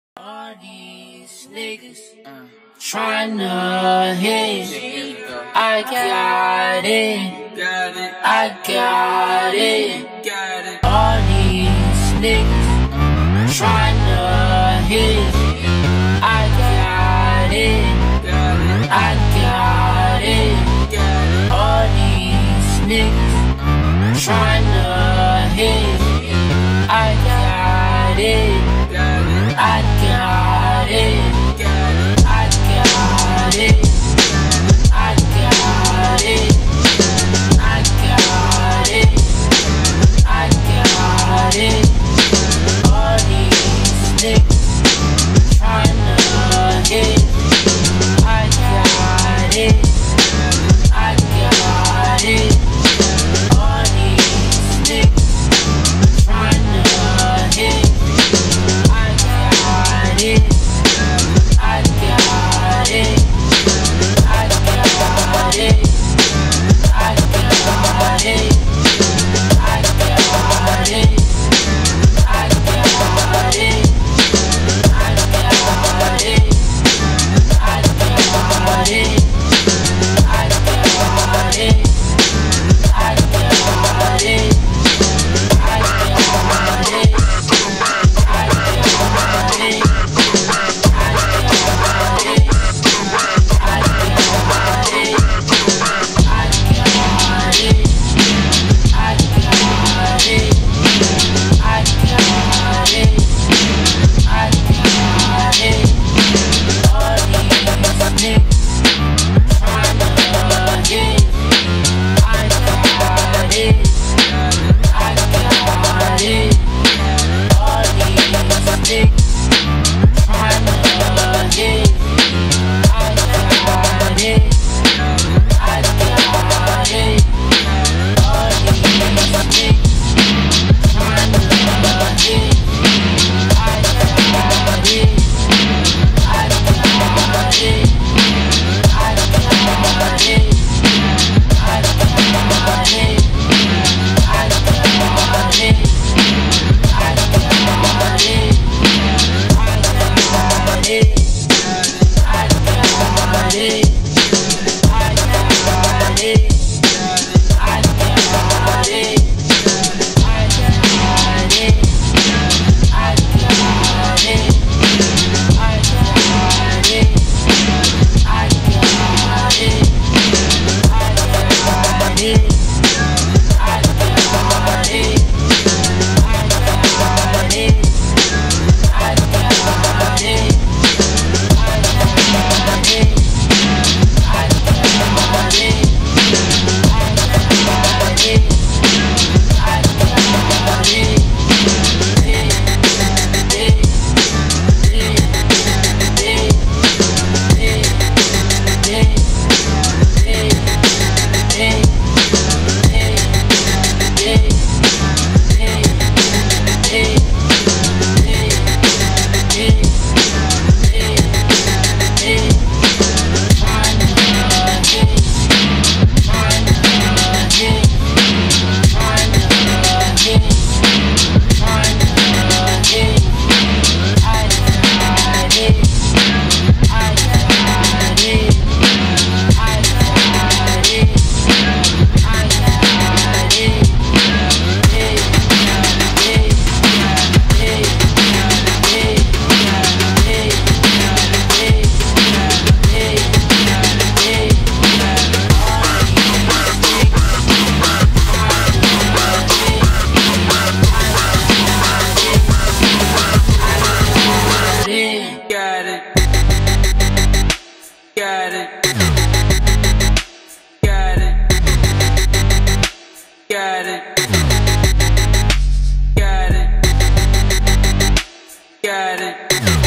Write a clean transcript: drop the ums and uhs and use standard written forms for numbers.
All these niggas tryna hit. I got it. I got it. All these niggas tryna hit. I got it. I got it. All these niggas tryna hit. I got it. I got it. I got it. I got it. I got it. I got it. All these niggas tryna hit. I got it. I got it. All these niggas tryna hit. I got it. I got it. I got it. I got it. I got it. I got it. I got it. I got it. I got it. I got it. Got it.